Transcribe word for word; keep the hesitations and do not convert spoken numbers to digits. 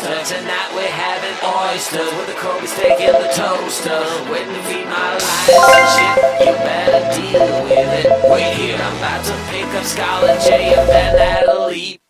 toaster. Tonight we're having oysters with the Kobe steak in the toaster. When to feed my lines and shit, you better deal with it. Wait here, I'm about to pick up Scarlet J and then that'll leap.